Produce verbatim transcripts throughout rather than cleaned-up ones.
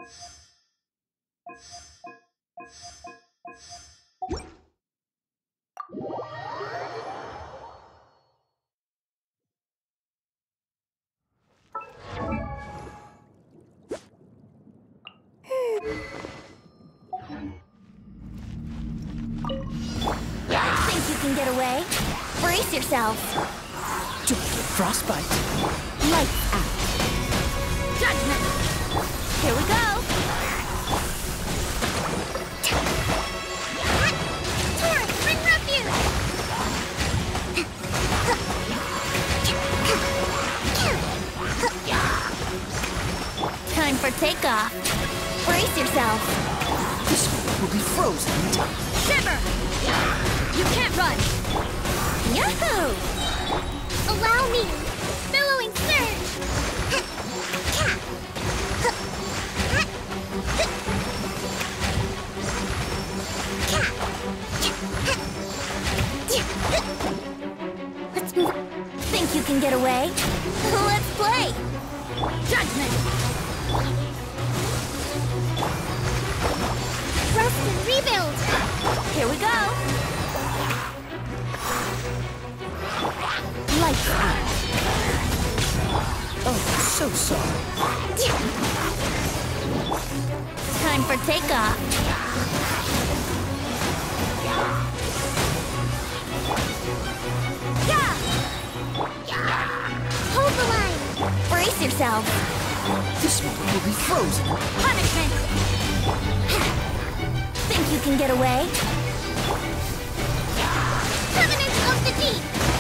Think you can get away? Brace yourselves. Don't get frostbite. Lights out. Judgment! Here we go! Taurus, bring refuge! Time for takeoff. Brace yourself. This one will be frozen in time. Shiver! You can't run! Yahoo! Allow me! Billowing surge! Let's move. Think you can get away? Let's play! Judgment! Rest and rebuild! Here we go! Lights out! Oh, so sorry. Time for takeoff! Yeah! Hold the line! Brace yourself! This one will be frozen. Punishment! Think you can get away? Covenant of the Deep!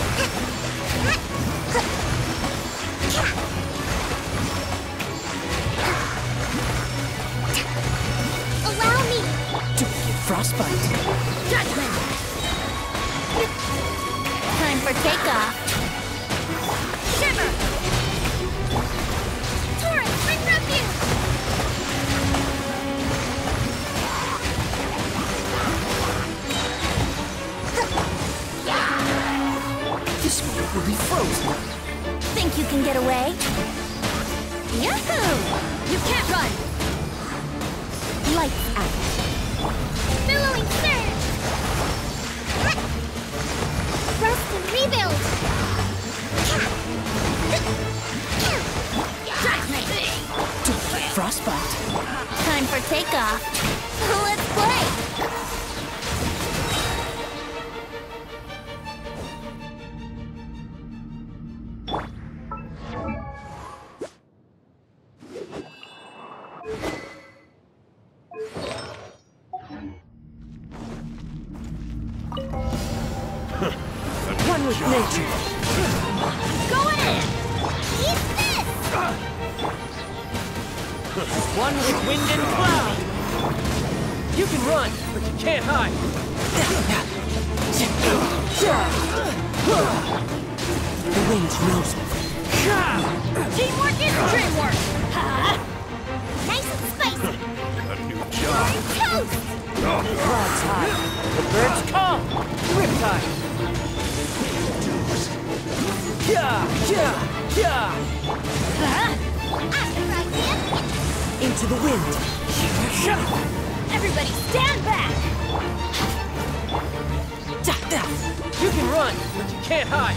Allow me! Don't get frostbite. Judgment! Time for takeoff! Shiver! Taurus, bring refuge! This one will be frozen. Think you can get away? Yahoo! You can't run! Lights out! Billowing surge! Rest and rebuild! Don't get frostbite. Time for takeoff! Let's play! One with nature. Going in! Eat this! One with wind and cloud. You can run, but you can't hide. The wind knows me. Teamwork is dreamwork! Nice and spicy! A new job. Toast! Clouds high. The birds call. Riptide. Yeah, yeah, yeah. Into the wind. Everybody stand back! You can run, but you can't hide.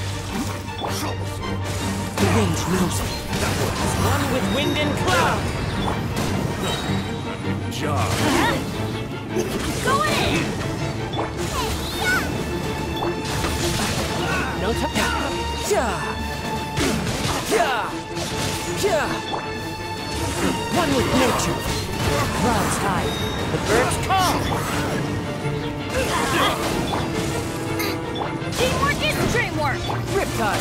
The wind knows me. One with wind and cloud. A new job. Going in! No time. Yeah. Yeah. Yeah. One with nature. Clouds high. The birds call. Teamwork is dreamwork! Riptide.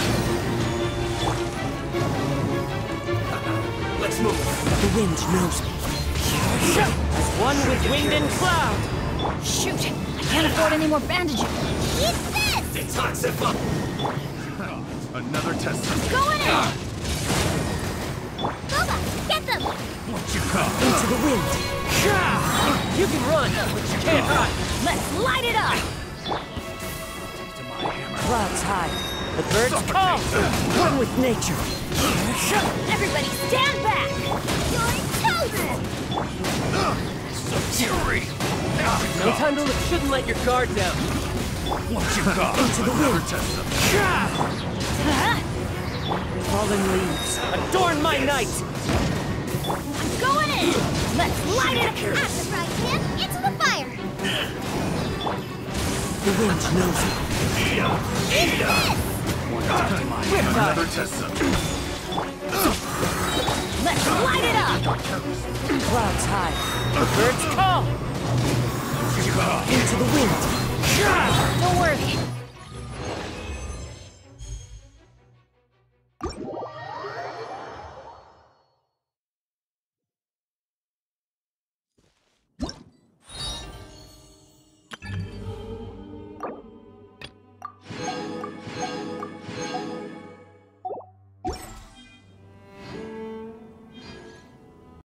Let's move. The wind knows me. One with wind and cloud. Shoot! I can't afford any more bandages! Eat this! It's hot, Zippo. Another test. Going in! Boba, get them! What you call? Into the wind. You can run, but you can't hide. Let's light it up! To my hammer. Clouds high. The birds call. One with nature. Everybody stand back! You're toast! handle it. Shouldn't let your guard down. What you got? Into the Another wind. test of Huh? Fallen leaves. Adorn my night! Going in! Let's light it up! At the right hand, into the fire! The wind knows it. another test of Let's light it up! Clouds high. The birds call! Into the wind. Don't worry,